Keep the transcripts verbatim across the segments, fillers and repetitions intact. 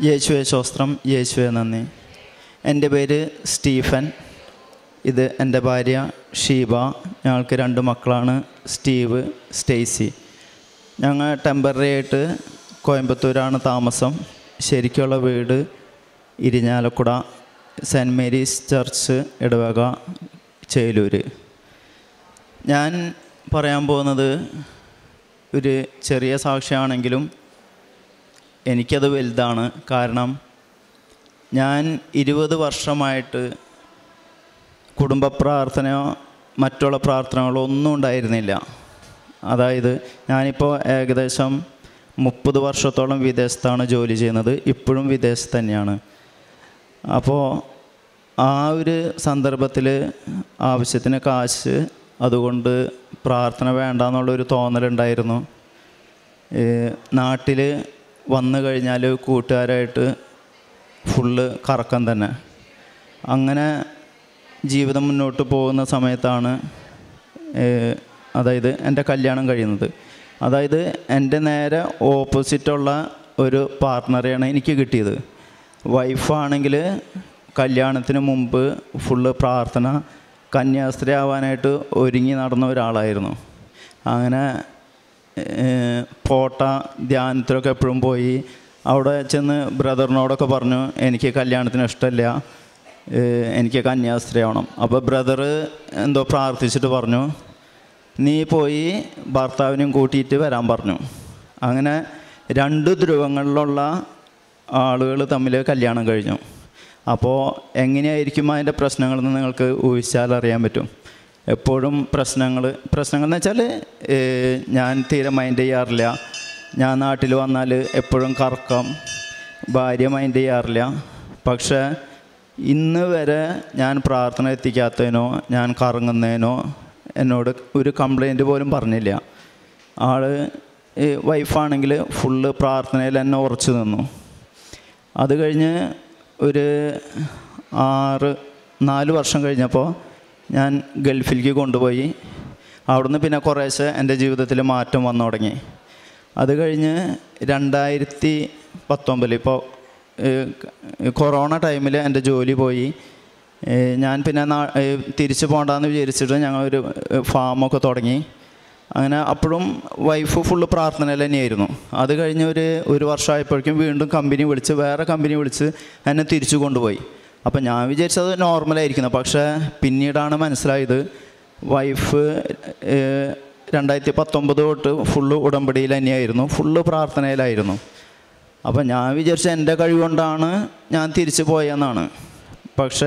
യേശുവെ സ്തോത്രം, യേശുവെ നന്ദി. എൻ്റെ പേര് സ്റ്റീഫൻ. ഇത് എൻ്റെ ഭാര്യ ഷീബ. ഞങ്ങൾക്ക് രണ്ട് മക്കളാണ്, സ്റ്റീവ്, സ്റ്റേസി. ഞങ്ങൾ ടെമ്പററി ആയിട്ട് കോയമ്പത്തൂരാണ് താമസം. ശരിക്കുള്ള വീട് ഇരിഞ്ഞാലക്കുട സെൻറ്റ് മേരീസ് ചർച്ച്, ഇടവക, ചേലൂർ. ഞാൻ പറയാൻ പോകുന്നത് ഒരു ചെറിയ സാക്ഷ്യമാണെങ്കിലും എനിക്കത് വലുതാണ്. കാരണം ഞാൻ ഇരുപത് വർഷമായിട്ട് കുടുംബ പ്രാർത്ഥനയോ മറ്റുള്ള പ്രാർത്ഥനകളോ ഒന്നും ഉണ്ടായിരുന്നില്ല. അതായത് ഞാനിപ്പോൾ ഏകദേശം മുപ്പത് വർഷത്തോളം വിദേശത്താണ് ജോലി ചെയ്യുന്നത്. ഇപ്പോഴും വിദേശത്ത് തന്നെയാണ്. അപ്പോൾ ആ ഒരു സന്ദർഭത്തിൽ ആവശ്യത്തിന് കാശ്, അതുകൊണ്ട് പ്രാർത്ഥന വേണ്ടെന്നുള്ളൊരു തോന്നലുണ്ടായിരുന്നു. നാട്ടിൽ വന്നു കഴിഞ്ഞാൽ കൂട്ടുകാരായിട്ട് ഫുള്ള് കറക്കം തന്നെ. അങ്ങനെ ജീവിതം മുന്നോട്ട് പോകുന്ന സമയത്താണ് അതായത് എൻ്റെ കല്യാണം കഴിയുന്നത്. അതായത് എൻ്റെ നേരെ ഓപ്പോസിറ്റുള്ള ഒരു പാർട്ട്ണറെയാണ് എനിക്ക് കിട്ടിയത്. വൈഫാണെങ്കിൽ കല്യാണത്തിന് മുമ്പ് ഫുള്ള് പ്രാർത്ഥന, കന്യാസ്ത്രീ ആവാനായിട്ട് ഒരുങ്ങി നടന്ന ഒരാളായിരുന്നു. അങ്ങനെ പോട്ട ധ്യാനത്തിലൊക്കെ എപ്പോഴും പോയി. അവിടെ ചെന്ന് ബ്രദറിനോടൊക്കെ പറഞ്ഞു, എനിക്ക് കല്യാണത്തിന് ഇഷ്ടമില്ല, എനിക്ക് കന്യാസ്ത്രീ ആവണം. അപ്പോൾ ബ്രദർ എന്തോ പ്രാർത്ഥിച്ചിട്ട് പറഞ്ഞു, നീ പോയി ഭർത്താവിനെയും കൂട്ടിയിട്ട് വരാൻ പറഞ്ഞു. അങ്ങനെ രണ്ട് ധ്രുവങ്ങളിലുള്ള ആളുകൾ തമ്മിൽ കല്യാണം കഴിഞ്ഞു. അപ്പോൾ എങ്ങനെയായിരിക്കും അതിൻ്റെ പ്രശ്നങ്ങളെന്ന് നിങ്ങൾക്ക് ഊഹിച്ചാൽ അറിയാൻ പറ്റും. എപ്പോഴും പ്രശ്നങ്ങൾ പ്രശ്നങ്ങൾ എന്ന് വെച്ചാൽ ഞാൻ തീരെ മൈൻഡ് ചെയ്യാറില്ല. ഞാൻ നാട്ടിൽ വന്നാൽ എപ്പോഴും കറക്കം, ഭാര്യ മൈൻഡ് ചെയ്യാറില്ല. പക്ഷേ ഇന്ന് വരെ ഞാൻ പ്രാർത്ഥന എത്തിക്കാത്തതിനോ ഞാൻ കറങ്ങുന്നതിനോ എന്നോട് ഒരു കംപ്ലൈൻറ്റ് പോലും പറഞ്ഞില്ല. ആൾ വൈഫാണെങ്കിൽ ഫുള്ള് പ്രാർത്ഥനയിൽ എന്നെ ഉറച്ചു നിന്നു. അത് കഴിഞ്ഞ് ഒരു ആറ് നാല് വർഷം കഴിഞ്ഞപ്പോൾ ഞാൻ ഗൾഫിലേക്ക് കൊണ്ടുപോയി. അവിടുന്ന് പിന്നെ കുറേശ്ശെ എൻ്റെ ജീവിതത്തിൽ മാറ്റം വന്നു തുടങ്ങി. അത് കഴിഞ്ഞ് രണ്ടായിരത്തി പത്തൊമ്പതിൽ ഇപ്പോൾ കൊറോണ ടൈമിൽ എൻ്റെ ജോലി പോയി. ഞാൻ പിന്നെ നാ തിരിച്ചു പോകണ്ടെന്ന് വിചാരിച്ചിട്ട് ഞങ്ങളൊരു ഫാമൊക്കെ തുടങ്ങി. അങ്ങനെ അപ്പോഴും വൈഫ് ഫുള്ള് പ്രാർത്ഥനയിൽ തന്നെയായിരുന്നു. അത് കഴിഞ്ഞ് ഒരു ഒരു വർഷമായപ്പോഴേക്കും വീണ്ടും കമ്പനി വിളിച്ച് വേറെ കമ്പനി വിളിച്ച് എന്നെ തിരിച്ചു കൊണ്ടുപോയി. അപ്പം ഞാൻ വിചാരിച്ചത് നോർമലായിരിക്കുന്നു. പക്ഷേ പിന്നീടാണ് മനസ്സിലായത് വൈഫ് രണ്ടായിരത്തി പത്തൊമ്പത് തൊട്ട് ഫുള്ള് ഉടമ്പടിയിൽ തന്നെയായിരുന്നു, ഫുള്ള് പ്രാർത്ഥനയിലായിരുന്നു. അപ്പം ഞാൻ വിചാരിച്ച എൻ്റെ കഴിവുകൊണ്ടാണ് ഞാൻ തിരിച്ചു പോയെന്നാണ്. പക്ഷേ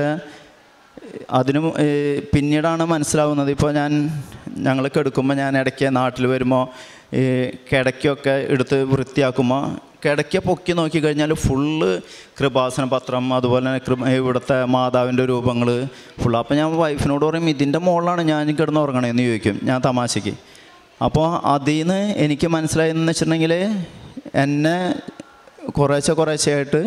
അതിന് പിന്നീടാണ് മനസ്സിലാവുന്നത്. ഇപ്പോൾ ഞാൻ ഞങ്ങൾ കിടക്കുമ്പോൾ ഞാൻ ഇടയ്ക്ക് നാട്ടിൽ വരുമ്പോൾ ഈ കിടക്കൊക്കെ എടുത്ത് വൃത്തിയാക്കുമ്പോൾ കിടക്ക പൊക്കി നോക്കിക്കഴിഞ്ഞാൽ ഫുള്ള് കൃപാസന പത്രം, അതുപോലെ തന്നെ കൃപ ഇവിടുത്തെ മാതാവിൻ്റെ രൂപങ്ങൾ ഫുള്ള്. അപ്പോൾ ഞാൻ വൈഫിനോട് പറയും, ഇതിൻ്റെ മുകളിലാണ് ഞാൻ കിടന്ന് ഉറങ്ങണേന്ന് ചോദിക്കും ഞാൻ തമാശയ്ക്ക്. അപ്പോൾ അതിൽ നിന്ന് എനിക്ക് മനസ്സിലായെന്ന് വെച്ചിട്ടുണ്ടെങ്കിൽ എന്നെ കുറേശ്ശെ കുറേശ്ശെയായിട്ട്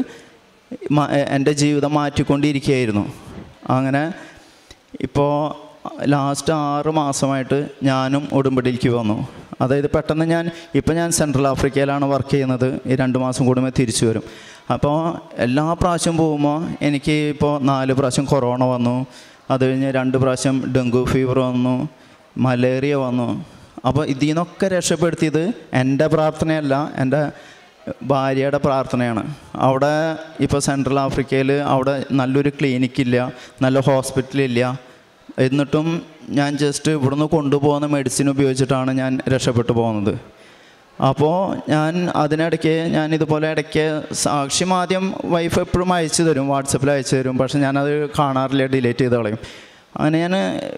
എൻ്റെ ജീവിതം മാറ്റിക്കൊണ്ടിരിക്കുകയായിരുന്നു. അങ്ങനെ ഇപ്പോൾ ലാസ്റ്റ് ആറ് മാസമായിട്ട് ഞാനും ഉടമ്പടിയിലേക്ക് വന്നു. അതായത് പെട്ടെന്ന് ഞാൻ ഇപ്പോൾ ഞാൻ സെൻട്രൽ ആഫ്രിക്കയിലാണ് വർക്ക് ചെയ്യുന്നത്. ഈ രണ്ട് മാസം കൂടുമ്പോൾ തിരിച്ചു വരും. അപ്പോൾ എല്ലാ പ്രാവശ്യം പോകുമ്പോൾ എനിക്ക് ഇപ്പോൾ നാല് പ്രാവശ്യം കൊറോണ വന്നു. അത് കഴിഞ്ഞ് രണ്ട് പ്രാവശ്യം ഡെങ്കു ഫീവർ വന്നു, മലേറിയ വന്നു. അപ്പോൾ ഇതിൽ നിന്നൊക്കെ രക്ഷപ്പെടുത്തിയത് എൻ്റെ പ്രാർത്ഥനയല്ല, എൻ്റെ ഭാര്യയുടെ പ്രാർത്ഥനയാണ്. അവിടെ ഇപ്പോൾ സെൻട്രൽ ആഫ്രിക്കയിൽ അവിടെ നല്ലൊരു ക്ലിനിക്കില്ല, നല്ല ഹോസ്പിറ്റലില്ല. എന്നിട്ടും ഞാൻ ജസ്റ്റ് ഇവിടുന്ന് കൊണ്ടുപോകുന്ന മെഡിസിൻ ഉപയോഗിച്ചിട്ടാണ് ഞാൻ രക്ഷപ്പെട്ടു പോകുന്നത്. അപ്പോൾ ഞാൻ അതിനിടയ്ക്ക് ഞാൻ ഇതുപോലെ ഇടയ്ക്ക് സാക്ഷ്യം ആദ്യം വൈഫ് എപ്പോഴും അയച്ചു തരും, വാട്സപ്പിൽ അയച്ചു തരും. പക്ഷെ ഞാനത് കാണാറില്ല, ഡിലീറ്റ് ചെയ്ത് കളയും. അങ്ങനെ ഞാൻ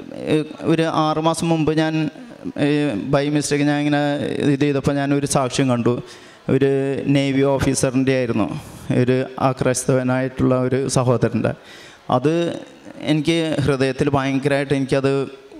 ഒരു ആറുമാസം മുമ്പ് ഞാൻ ബൈ മിസ്റ്റേക്ക് ഞാൻ ഇങ്ങനെ ഇത് ചെയ്തപ്പോൾ ഞാനൊരു സാക്ഷ്യം കണ്ടു. ഒരു നേവി ഓഫീസറിൻ്റെ ആയിരുന്നു, ഒരു അക്രൈസ്തവനായിട്ടുള്ള ഒരു സഹോദരൻ്റെ. അത് എനിക്ക് ഹൃദയത്തിൽ ഭയങ്കരമായിട്ട് എനിക്കത്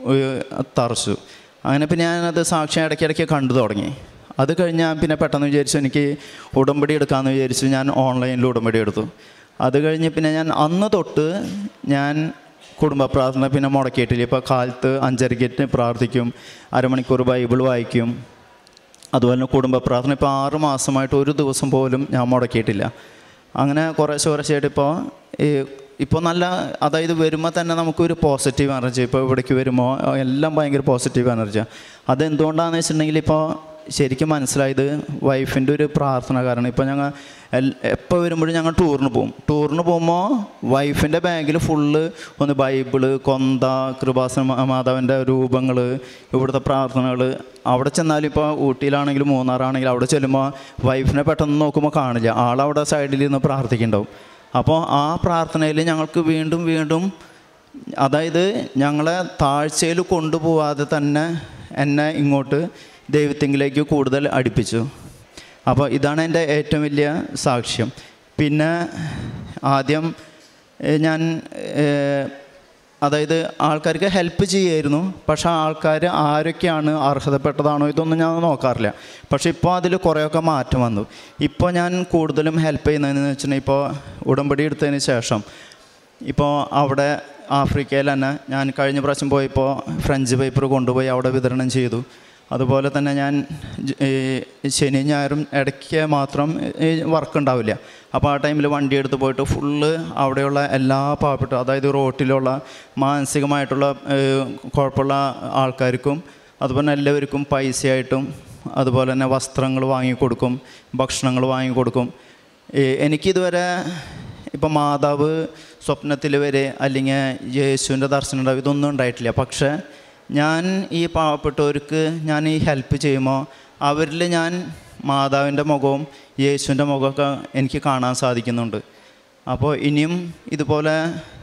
തറച്ചു. അങ്ങനെ പിന്നെ ഞാനത് സാക്ഷ്യം ഇടയ്ക്കിടയ്ക്ക് കണ്ടു തുടങ്ങി. അത് കഴിഞ്ഞ് ഞാൻ പിന്നെ പെട്ടെന്ന് വിചാരിച്ചു എനിക്ക് ഉടമ്പടി എടുക്കാമെന്ന് വിചാരിച്ചു. ഞാൻ ഓൺലൈനിൽ ഉടമ്പടി എടുത്തു. അത് കഴിഞ്ഞ് പിന്നെ ഞാൻ അന്ന് തൊട്ട് ഞാൻ കുടുംബ പ്രാർത്ഥന പിന്നെ മുടക്കിയിട്ടില്ല. ഇപ്പോൾ കാലത്ത് അഞ്ചരയ്ക്ക് പ്രാർത്ഥിക്കും, അരമണിക്കൂർ ബൈബിൾ വായിക്കും. അതുപോലെ തന്നെ കുടുംബ പ്രാർത്ഥന ഇപ്പോൾ ആറ് മാസമായിട്ട് ഒരു ദിവസം പോലും ഞാൻ മുടക്കിയിട്ടില്ല. അങ്ങനെ കുറേശ്ശെ കുറേശ്ശായിട്ട് ഇപ്പോൾ ഈ ഇപ്പോൾ നല്ല, അതായത് വരുമ്പോൾ തന്നെ നമുക്കൊരു പോസിറ്റീവ് എനർജി, ഇപ്പോൾ ഇവിടേക്ക് വരുമ്പോൾ എല്ലാം ഭയങ്കര പോസിറ്റീവ് എനർജിയാണ്. അതെന്തുകൊണ്ടാണെന്ന് വെച്ചിട്ടുണ്ടെങ്കിൽ ഇപ്പോൾ ശരിക്കും മനസ്സിലായത് വൈഫിൻ്റെ ഒരു പ്രാർത്ഥന കാരണം. ഇപ്പോൾ ഞങ്ങൾ എപ്പോൾ വരുമ്പോഴും ഞങ്ങൾ ടൂറിന് പോകും. ടൂറിന് പോകുമ്പോൾ വൈഫിൻ്റെ ബാഗിൽ ഫുള്ള് ഒന്ന് ബൈബിള്, കൊന്ത, കൃപാസന മാതാവിൻ്റെ രൂപങ്ങൾ, ഇവിടുത്തെ പ്രാർത്ഥനകൾ. അവിടെ ചെന്നാലും ഇപ്പോൾ ഊട്ടിയിലാണെങ്കിലും മൂന്നാറാണെങ്കിലും അവിടെ ചെല്ലുമ്പോൾ വൈഫിനെ പെട്ടെന്ന് നോക്കുമ്പോൾ കാണില്ല, ആളവിടെ സൈഡിൽ നിന്ന് പ്രാർത്ഥിക്കുന്നുണ്ടാവും. അപ്പോൾ ആ പ്രാർത്ഥനയിൽ ഞങ്ങൾക്ക് വീണ്ടും വീണ്ടും, അതായത് ഞങ്ങളെ താഴ്ചയിൽ കൊണ്ടുപോകാതെ തന്നെ എന്നെ ഇങ്ങോട്ട് ദൈവത്തിങ്കിലേക്ക് കൂടുതൽ അടുപ്പിച്ചു. അപ്പോൾ ഇതാണ് എൻ്റെ ഏറ്റവും വലിയ സാക്ഷ്യം. പിന്നെ ആദ്യം ഞാൻ അതായത് ആൾക്കാർക്ക് ഹെൽപ്പ് ചെയ്യുമായിരുന്നു, പക്ഷേ ആൾക്കാർ ആരൊക്കെയാണ് അർഹതപ്പെട്ടതാണോ ഇതൊന്നും ഞാൻ നോക്കാറില്ല. പക്ഷേ ഇപ്പോൾ അതിൽ കുറേയൊക്കെ മാറ്റം വന്നു. ഇപ്പോൾ ഞാൻ കൂടുതലും ഹെൽപ്പ് ചെയ്യുന്നതെന്ന് വെച്ചിട്ടുണ്ടെങ്കിൽ, ഇപ്പോൾ ഉടമ്പടി എടുത്തതിന് ശേഷം ഇപ്പോൾ അവിടെ ആഫ്രിക്കയിൽ തന്നെ ഞാൻ കഴിഞ്ഞ പ്രാവശ്യം പോയപ്പോൾ ഫ്രഞ്ച് പേപ്പർ കൊണ്ടുപോയി അവിടെ വിതരണം ചെയ്തു. അതുപോലെ തന്നെ ഞാൻ ശനി ഞായറും ഇടയ്ക്ക് മാത്രം വർക്ക് ഉണ്ടാവില്ല. അപ്പോൾ ആ ടൈമിൽ വണ്ടി എടുത്ത് പോയിട്ട് ഫുള്ള് അവിടെയുള്ള എല്ലാ പാവപ്പെട്ട, അതായത് റോട്ടിലുള്ള മാനസികമായിട്ടുള്ള കുഴപ്പമുള്ള ആൾക്കാർക്കും അതുപോലെ എല്ലാവർക്കും പൈസയായിട്ടും അതുപോലെ തന്നെ വസ്ത്രങ്ങൾ വാങ്ങിക്കൊടുക്കും, ഭക്ഷണങ്ങൾ വാങ്ങിക്കൊടുക്കും. എനിക്കിതുവരെ ഇപ്പോൾ മാതാവ് സ്വപ്നത്തിൽ വരെ അല്ലെങ്കിൽ യേശുവിൻ്റെ ദർശനം ഉണ്ടാവും ഇതൊന്നും ഉണ്ടായിട്ടില്ല. പക്ഷേ ഞാൻ ഈ പാവപ്പെട്ടവർക്ക് ഞാൻ ഈ ഹെൽപ്പ് ചെയ്യുമ്പോൾ അവരിൽ ഞാൻ മാതാവിൻ്റെ മുഖവും യേശുവിൻ്റെ മുഖമൊക്കെ എനിക്ക് കാണാൻ സാധിക്കുന്നുണ്ട്. അപ്പോൾ ഇനിയും ഇതുപോലെ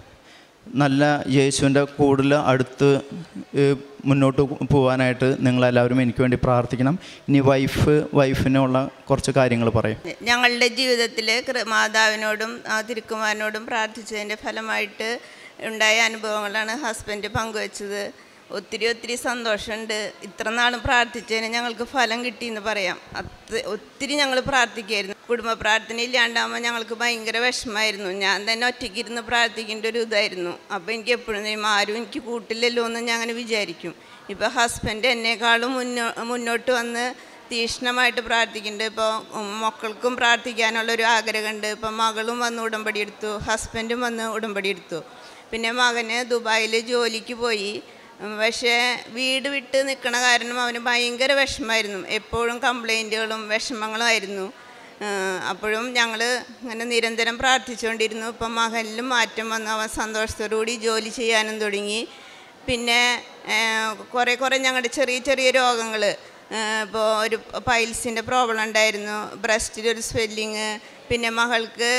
നല്ല യേശുവിൻ്റെ കൂടുതൽ അടുത്ത് മുന്നോട്ട് പോകാനായിട്ട് നിങ്ങളെല്ലാവരും എനിക്ക് വേണ്ടി പ്രാർത്ഥിക്കണം. ഇനി വൈഫ് വൈഫിനുള്ള കുറച്ച് കാര്യങ്ങൾ പറയും. ഞങ്ങളുടെ ജീവിതത്തിൽ മാതാവിനോടും തിരുക്കുമാരനോടും പ്രാർത്ഥിച്ചതിൻ്റെ ഫലമായിട്ട് ഉണ്ടായ അനുഭവങ്ങളാണ് ഹസ്ബൻഡ് പങ്കുവച്ചത്. ഒത്തിരി ഒത്തിരി സന്തോഷമുണ്ട്. ഇത്ര നാളും പ്രാർത്ഥിച്ചതിന് ഞങ്ങൾക്ക് ഫലം കിട്ടിയെന്ന് പറയാം. അത് ഒത്തിരി ഞങ്ങൾ പ്രാർത്ഥിക്കുമായിരുന്നു. കുടുംബ പ്രാർത്ഥന ഇല്ലാണ്ടാകുമ്പോൾ ഞങ്ങൾക്ക് ഭയങ്കര വിഷമമായിരുന്നു. ഞാൻ തന്നെ ഒറ്റയ്ക്കിരുന്ന് പ്രാർത്ഥിക്കേണ്ട ഒരു ഇതായിരുന്നു. അപ്പോൾ എനിക്ക് എപ്പോഴും ആരും എനിക്ക് കൂട്ടില്ലല്ലോ എന്ന് ഞാൻ അങ്ങനെ വിചാരിക്കും. ഇപ്പോൾ ഹസ്ബൻഡ് എന്നെക്കാളും മുന്നോ മുന്നോട്ട് വന്ന് തീക്ഷ്ണമായിട്ട് പ്രാർത്ഥിക്കുന്നുണ്ട്. ഇപ്പോൾ മക്കൾക്കും പ്രാർത്ഥിക്കാനുള്ളൊരു ആഗ്രഹമുണ്ട്. ഇപ്പോൾ മകളും വന്ന് ഉടമ്പടി എടുത്തു, ഹസ്ബൻഡും വന്ന് ഉടമ്പടി എടുത്തു. പിന്നെ മകന് ദുബായിൽ ജോലിക്ക് പോയി. പക്ഷേ വീട് വിട്ട് നിൽക്കണ കാരണം അവന് ഭയങ്കര വിഷമമായിരുന്നു. എപ്പോഴും കംപ്ലൈൻറ്റുകളും വിഷമങ്ങളുമായിരുന്നു. അപ്പോഴും ഞങ്ങൾ ഇങ്ങനെ നിരന്തരം പ്രാർത്ഥിച്ചുകൊണ്ടിരുന്നു. ഇപ്പം മകനിലും മാറ്റം വന്നു. അവൻ സന്തോഷത്തോടുകൂടി ജോലി ചെയ്യാനും തുടങ്ങി. പിന്നെ കുറേ കുറേ ഞങ്ങളുടെ ചെറിയ ചെറിയ രോഗങ്ങൾ, ഇപ്പോൾ ഒരു പൈൽസിൻ്റെ പ്രോബ്ലം ഉണ്ടായിരുന്നു, ബ്രസ്റ്റിലൊരു സ്വെല്ലിങ്, പിന്നെ മകൾക്ക്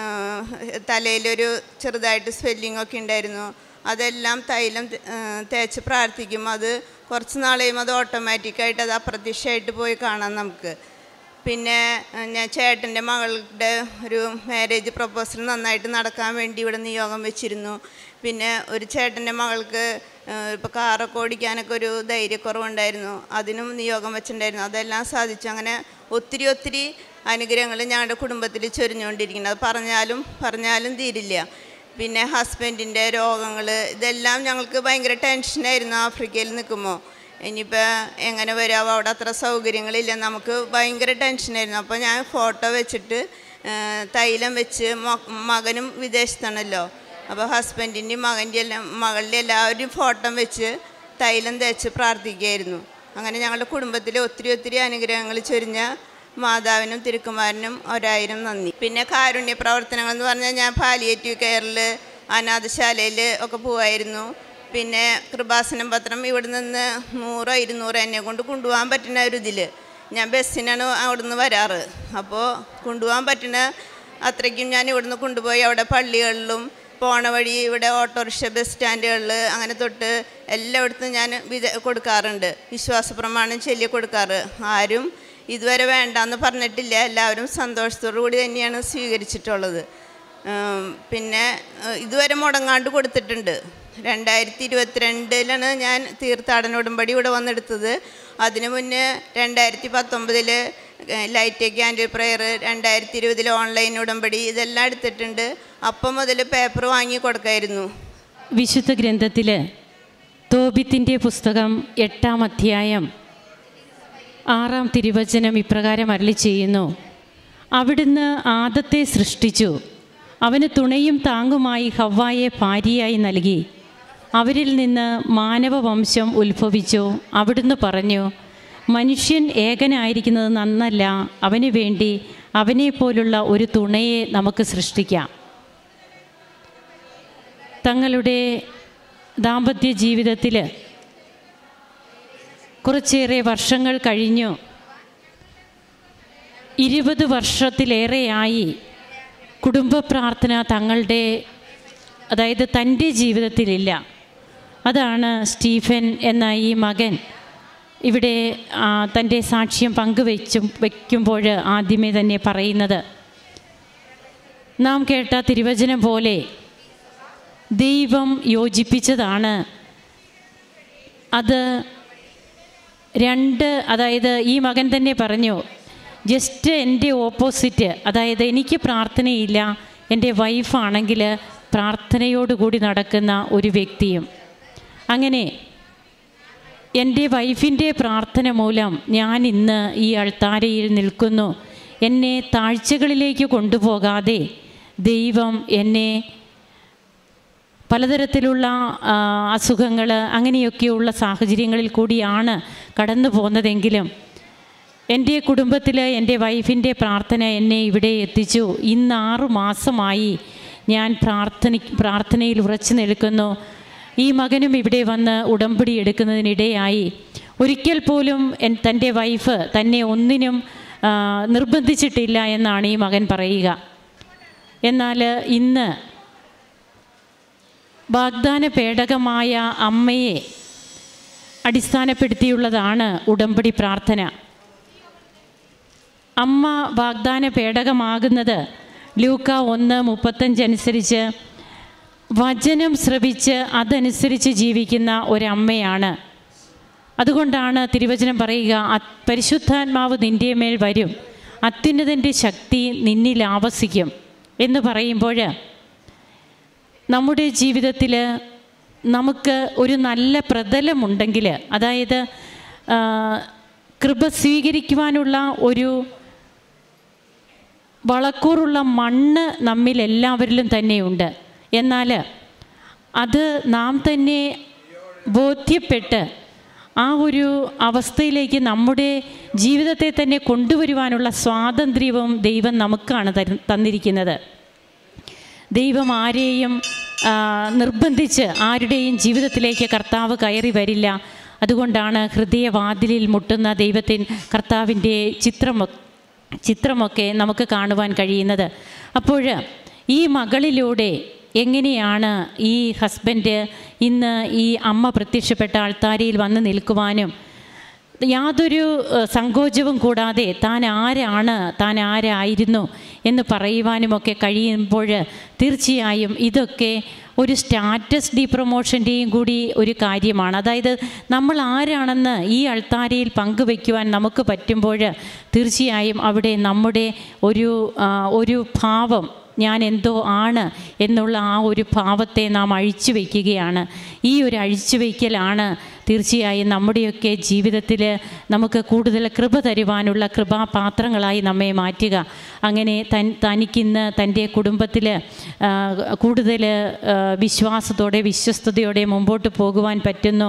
തലയിലൊരു ചെറുതായിട്ട് സ്വെല്ലിങ്ങൊക്കെ ഉണ്ടായിരുന്നു. അതെല്ലാം തൈലം തേച്ച് പ്രാർത്ഥിക്കും. അത് കുറച്ച് നാളെയും അത് ഓട്ടോമാറ്റിക്കായിട്ട് അത് അപ്രത്യക്ഷമായിട്ട് പോയി കാണാം നമുക്ക്. പിന്നെ ഞാൻ ചേട്ടൻ്റെ മകളുടെ ഒരു മാരേജ് പ്രപ്പോസൽ നന്നായിട്ട് നടക്കാൻ വേണ്ടി ഇവിടെ നിയോഗം വെച്ചിരുന്നു. പിന്നെ ഒരു ചേട്ടൻ്റെ മകൾക്ക് ഇപ്പോൾ കാറൊക്കെ ഓടിക്കാനൊക്കെ ഒരു ധൈര്യക്കുറവുണ്ടായിരുന്നു, അതിനും നിയോഗം വെച്ചിട്ടുണ്ടായിരുന്നു. അതെല്ലാം സാധിച്ചു. അങ്ങനെ ഒത്തിരി ഒത്തിരി അനുഗ്രഹങ്ങൾ ഞങ്ങളുടെ കുടുംബത്തിൽ ചൊരിഞ്ഞുകൊണ്ടിരിക്കുന്നത്. അത് പറഞ്ഞാലും പറഞ്ഞാലും തീരില്ല. പിന്നെ ഹസ്ബൻഡിൻ്റെ രോഗങ്ങൾ, ഇതെല്ലാം ഞങ്ങൾക്ക് ഭയങ്കര ടെൻഷനായിരുന്നു ആഫ്രിക്കയിൽ നിൽക്കുമ്പോൾ. ഇനിയിപ്പോൾ എങ്ങനെ വരാമോ, അവിടെ അത്ര സൗകര്യങ്ങളില്ല, നമുക്ക് ഭയങ്കര ടെൻഷനായിരുന്നു. അപ്പോൾ ഞാൻ ഫോട്ടോ വെച്ചിട്ട് തൈലം വെച്ച്, മകനും വിദേശത്താണല്ലോ, അപ്പോൾ ഹസ്ബൻഡിൻ്റെയും മകൻ്റെ എല്ലാം മകളുടെ എല്ലാവരും ഫോട്ടോ വെച്ച് തൈലം തേച്ച് പ്രാർത്ഥിക്കുകയായിരുന്നു. അങ്ങനെ ഞങ്ങളുടെ കുടുംബത്തിൽ ഒത്തിരി ഒത്തിരി അനുഗ്രഹങ്ങൾ ചൊരിഞ്ഞ മാതാവിനും തിരുക്കുമാരനും ഒരായിരം നന്ദി. പിന്നെ കാരുണ്യ പ്രവർത്തനങ്ങൾ എന്ന് പറഞ്ഞാൽ ഞാൻ പാലിയേറ്റീവ് കെയറിൽ, അനാഥശാലയിൽ ഒക്കെ പോവായിരുന്നു. പിന്നെ കൃപാസനം പത്രം ഇവിടെ നിന്ന് നൂറോ ഇരുന്നൂറോ എന്നെ കൊണ്ട് കൊണ്ടുപോകാൻ പറ്റുന്ന ഒരു ഇതിൽ ഞാൻ ബസ്സിനാണ് അവിടെ നിന്ന് വരാറ്. അപ്പോൾ കൊണ്ടുപോകാൻ പറ്റുന്ന അത്രയ്ക്കും ഞാൻ ഇവിടുന്ന് കൊണ്ടുപോയി അവിടെ പള്ളികളിലും പോണ വഴി ഇവിടെ ഓട്ടോറിക്ഷ ബസ് സ്റ്റാൻഡുകളിൽ അങ്ങനെ തൊട്ട് എല്ലായിടത്തും ഞാൻ വിധ കൊടുക്കാറുണ്ട്. വിശ്വാസ പ്രമാണം ചൊല്ലി കൊടുക്കാറ്. ആരും ഇതുവരെ വേണ്ടാന്ന് പറഞ്ഞിട്ടില്ല. എല്ലാവരും സന്തോഷത്തോടു കൂടി തന്നെയാണ് സ്വീകരിച്ചിട്ടുള്ളത്. പിന്നെ ഇതുവരെ മുടങ്ങാണ്ട് കൊടുത്തിട്ടുണ്ട്. രണ്ടായിരത്തി ഇരുപത്തിരണ്ടിലാണ് ഞാൻ തീർത്ഥാടന ഉടമ്പടി ഇവിടെ വന്നെടുത്തത്. അതിനു മുന്നേ രണ്ടായിരത്തി പത്തൊമ്പതിൽ ലൈറ്റ് ക്യാൻഡിൽ പ്രെയർ, രണ്ടായിരത്തി ഇരുപതിൽ ഓൺലൈൻ ഉടമ്പടി, ഇതെല്ലാം എടുത്തിട്ടുണ്ട്. അപ്പം മുതൽ പേപ്പർ വാങ്ങി കൊടുക്കായിരുന്നു. വിശുദ്ധ ഗ്രന്ഥത്തിൽ തോബിത്തിൻ്റെ പുസ്തകം എട്ടാം അധ്യായം ആറാം തിരുവചനം ഇപ്രകാരം അരുളി ചെയ്യുന്നു: അവിടുന്ന് ആദത്തെ സൃഷ്ടിച്ചു. അവന് തുണയും താങ്ങുമായി ഹവ്വായെ ഭാര്യയായി നൽകി. അവരിൽ നിന്ന് മാനവവംശം ഉത്ഭവിച്ചു. അവിടുന്ന് പറഞ്ഞു, മനുഷ്യൻ ഏകനായിരിക്കുന്നത് നന്നല്ല, അവന് വേണ്ടി അവനെപ്പോലുള്ള ഒരു തുണയെ നമുക്ക് സൃഷ്ടിക്കാം. തങ്ങളുടെ ദാമ്പത്യ ജീവിതത്തിൽ കുറച്ചേറെ വർഷങ്ങൾ കഴിഞ്ഞു. ഇരുപത് വർഷത്തിലേറെയായി കുടുംബ പ്രാർത്ഥന തങ്ങളുടെ അതായത് തൻ്റെ ജീവിതത്തിലില്ല. അതാണ് സ്റ്റീഫൻ എന്ന ഈ മകൻ ഇവിടെ തൻ്റെ സാക്ഷ്യം പങ്കുവെച്ചു വയ്ക്കുമ്പോൾ ആദ്യമേ തന്നെ പറയുന്നത്. നാം കേട്ട തിരുവചനം പോലെ ദൈവം യോജിപ്പിച്ചതാണ് അത്. രണ്ട് അതായത് ഈ മകൻ തന്നെ പറഞ്ഞു, ജസ്റ്റ് എൻ്റെ ഓപ്പോസിറ്റ്, അതായത് എനിക്ക് പ്രാർത്ഥനയില്ല, എൻ്റെ വൈഫാണെങ്കിൽ പ്രാർത്ഥനയോടുകൂടി നടക്കുന്ന ഒരു വ്യക്തിയും. അങ്ങനെ എൻ്റെ വൈഫിൻ്റെ പ്രാർത്ഥന മൂലം ഞാൻ ഇന്ന് ഈ അൾത്താരയിൽ നിൽക്കുന്നു. എന്നെ താഴ്ചകളിലേക്ക് കൊണ്ടുപോകാതെ ദൈവം എന്നെ പലതരത്തിലുള്ള അസുഖങ്ങൾ അങ്ങനെയൊക്കെയുള്ള സാഹചര്യങ്ങളിൽ കൂടിയാണ് കടന്നു പോകുന്നതെങ്കിലും എൻ്റെ കുടുംബത്തിൽ എൻ്റെ വൈഫിൻ്റെ പ്രാർത്ഥന എന്നെ ഇവിടെ എത്തിച്ചു. ഇന്ന് ആറു മാസമായി ഞാൻ പ്രാർത്ഥന പ്രാർത്ഥനയിൽ ഉറച്ചു നിൽക്കുന്നു. ഈ മകനും ഇവിടെ വന്ന് ഉടമ്പടി എടുക്കുന്നതിനിടയായി. ഒരിക്കൽ പോലും എൻ തൻ്റെ വൈഫ് തന്നെ ഒന്നിനും നിർബന്ധിച്ചിട്ടില്ല എന്നാണ് ഈ മകൻ പറയുക. എന്നാൽ ഇന്ന് വാഗ്ദാന പേടകമായ അമ്മയെ അടിസ്ഥാനപ്പെടുത്തിയുള്ളതാണ് ഉടമ്പടി പ്രാർത്ഥന. അമ്മ വാഗ്ദാന പേടകമാകുന്നത് ലൂക്ക ഒന്ന് മുപ്പത്തഞ്ച് അനുസരിച്ച് വചനം ശ്രവിച്ച് അതനുസരിച്ച് ജീവിക്കുന്ന ഒരമ്മയാണ്. അതുകൊണ്ടാണ് തിരുവചനം പറയുക, പരിശുദ്ധാത്മാവ് നിൻ്റെ മേൽ വരും, അത്യുന്നതൻ്റെ ശക്തി നിന്നിൽ ആവസിക്കും എന്ന് പറയുമ്പോൾ നമ്മുടെ ജീവിതത്തിൽ നമുക്ക് ഒരു നല്ല പ്രതലമുണ്ടെങ്കിൽ, അതായത് കൃപ സ്വീകരിക്കുവാനുള്ള ഒരു വളക്കൂറുള്ള മണ്ണ് നമ്മിൽ എല്ലാവരിലും തന്നെയുണ്ട്. എന്നാൽ അത് നാം തന്നെ ബോധ്യപ്പെട്ട് ആ ഒരു അവസ്ഥയിലേക്ക് നമ്മുടെ ജീവിതത്തെ തന്നെ കൊണ്ടുവരുവാനുള്ള സ്വാതന്ത്ര്യവും ദൈവം നമുക്കാണ് തന്നിരിക്കുന്നത്. ദൈവം ആരെയും നിർബന്ധിച്ച് ആരുടെയും ജീവിതത്തിലേക്ക് കർത്താവ് കയറി വരില്ല. അതുകൊണ്ടാണ് ഹൃദയവാതിലിൽ മുട്ടുന്ന ദൈവത്തിൻ കർത്താവിൻ്റെ ചിത്രമൊ ചിത്രമൊക്കെ നമുക്ക് കാണുവാൻ കഴിയുന്നത്. അപ്പോൾ ഈ മകളിലൂടെ എങ്ങനെയാണ് ഈ ഹസ്ബൻഡ് ഇന്ന് ഈ അമ്മ പ്രത്യക്ഷപ്പെട്ട അൾത്താരയിൽ വന്ന് നിൽക്കുവാനും യാതൊരു സങ്കോചവും കൂടാതെ താൻ ആരാണ് താൻ ആരായിരുന്നു എന്ന് പറയുവാനുമൊക്കെ കഴിയുമ്പോൾ തീർച്ചയായും ഇതൊക്കെ ഒരു സ്റ്റാറ്റസ് ഡി പ്രൊമോഷൻ്റെയും കൂടി ഒരു കാര്യമാണ്. അതായത് നമ്മൾ ആരാണെന്ന് ഈ അൾത്താരയിൽ പങ്കുവയ്ക്കുവാൻ നമുക്ക് പറ്റുമ്പോൾ തീർച്ചയായും അവിടെ നമ്മുടെ ഒരു ഒരു ഭാവം, ഞാൻ എന്തോ ആണ് എന്നുള്ള ആ ഒരു ഭാവത്തെ നാം അഴിച്ചു വയ്ക്കുകയാണ്. ഈ ഒരു അഴിച്ചു വയ്ക്കലാണ് തീർച്ചയായും നമ്മുടെയൊക്കെ ജീവിതത്തിൽ നമുക്ക് കൂടുതൽ കൃപ തരുവാനുള്ള കൃപാപാത്രങ്ങളായി നമ്മെ മാറ്റുക. അങ്ങനെ തൻ തനിക്കിന്ന് തൻ്റെ കുടുംബത്തിൽ കൂടുതൽ വിശ്വാസത്തോടെ വിശ്വസ്തയോടെ മുമ്പോട്ട് പോകുവാൻ പറ്റുന്നു.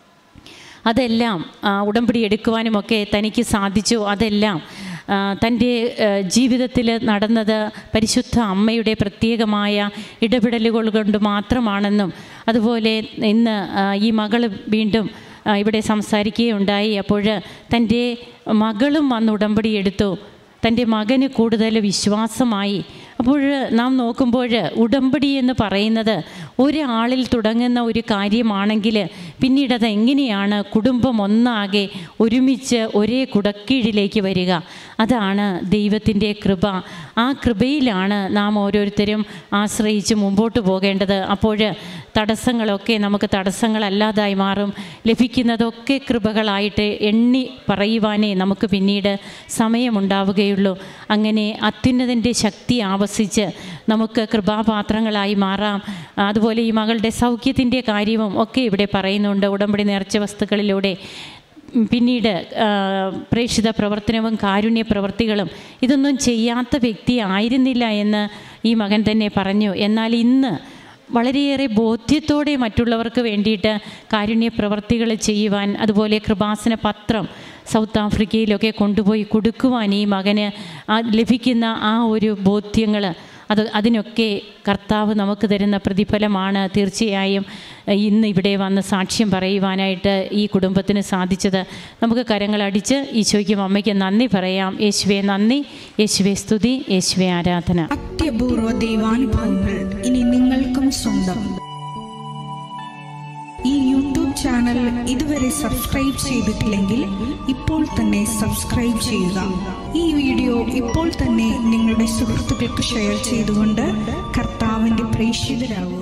അതെല്ലാം ഉടമ്പടി എടുക്കുവാനുമൊക്കെ തനിക്ക് സാധിച്ചു. അതെല്ലാം തൻ്റെ ജീവിതത്തിൽ നടന്നത് പരിശുദ്ധ അമ്മയുടെ പ്രത്യേകമായ ഇടപെടലുകൾ കൊണ്ട് മാത്രമാണെന്നും അതുപോലെ ഇന്ന് ഈ മകൾ വീണ്ടും ഇവിടെ സംസാരിക്കുകയുണ്ടായി. അപ്പോൾ തൻ്റെ മകളും വന്ന് ഉടമ്പടി എടുത്തു. തൻ്റെ മകന് കൂടുതൽ വിശ്വാസമായി. അപ്പോൾ നാം നോക്കുമ്പോൾ ഉടമ്പടി എന്ന് പറയുന്നത് ഒരാളിൽ തുടങ്ങുന്ന ഒരു കാര്യമാണെങ്കിൽ പിന്നീട് അത് എങ്ങനെയാണ് കുടുംബം ഒന്നാകെ ഒരുമിച്ച് ഒരേ കുടക്കീഴിലേക്ക് വരിക. അതാണ് ദൈവത്തിൻ്റെ കൃപ. ആ കൃപയിലാണ് നാം ഓരോരുത്തരും ആശ്രയിച്ച് മുമ്പോട്ട് പോകേണ്ടത്. അപ്പോൾ തടസ്സങ്ങളൊക്കെ നമുക്ക് തടസ്സങ്ങളല്ലാതായി മാറും. ലഭിക്കുന്നതൊക്കെ കൃപകളായിട്ട് എണ്ണി പറയുവാനേ നമുക്ക് പിന്നീട് സമയമുണ്ടാവുകയുള്ളൂ. അങ്ങനെ അത്യുന്നതൻ്റെ ശക്തി ആവസിച്ച് നമുക്ക് കൃപാപാത്രങ്ങളായി മാറാം. അതുപോലെ ഈ മകളുടെ സൗഖ്യത്തിൻ്റെ കാര്യവും ഒക്കെ ഇവിടെ പറയുന്നുണ്ട്. ഉടമ്പടി നേർച്ച വസ്തുക്കളിലൂടെ പിന്നീട് പ്രേക്ഷിത പ്രവർത്തനവും കാരുണ്യ പ്രവർത്തികളും ഇതൊന്നും ചെയ്യാത്ത വ്യക്തി ആയിരുന്നില്ല എന്ന് ഈ മകൻ തന്നെ പറഞ്ഞു. എന്നാൽ ഇന്ന് വളരെയേറെ ബോധ്യത്തോടെ മറ്റുള്ളവർക്ക് വേണ്ടിയിട്ട് കാരുണ്യ പ്രവർത്തികൾ ചെയ്യുവാൻ, അതുപോലെ കൃപാസന പത്രം സൗത്ത് ആഫ്രിക്കയിലൊക്കെ കൊണ്ടുപോയി കൊടുക്കുവാൻ ഈ മകന് ലഭിക്കുന്ന ആ ഒരു ബോധ്യങ്ങൾ, അത് അതിനൊക്കെ കർത്താവ് നമുക്ക് തരുന്ന പ്രതിഫലമാണ്. തീർച്ചയായും ഇന്ന് ഇവിടെ വന്ന് സാക്ഷ്യം പറയുവാനായിട്ട് ഈ കുടുംബത്തിന് സാധിച്ചത്. നമുക്ക് കരങ്ങളടിച്ച് ഈശോയ്ക്കും അമ്മയ്ക്കും നന്ദി പറയാം. യേശുവേ നന്ദി, യേശുവേ സ്തുതി, യേശുവേ ആരാധന. അത്യപൂർവ ദൈവാനുഭവങ്ങൾ ഇനി നിങ്ങൾക്കും സ്വന്തം. ഈ യൂട്യൂബ് ചാനൽ ഇതുവരെ സബ്സ്ക്രൈബ് ചെയ്തിട്ടില്ലെങ്കിൽ ഇപ്പോൾ തന്നെ സബ്സ്ക്രൈബ് ചെയ്യുക. ഈ വീഡിയോ ഇപ്പോൾ തന്നെ നിങ്ങളുടെ സുഹൃത്തുക്കൾക്ക് ഷെയർ ചെയ്തുകൊണ്ട് കർത്താവിൻ്റെ പ്രേക്ഷിതരാകുക.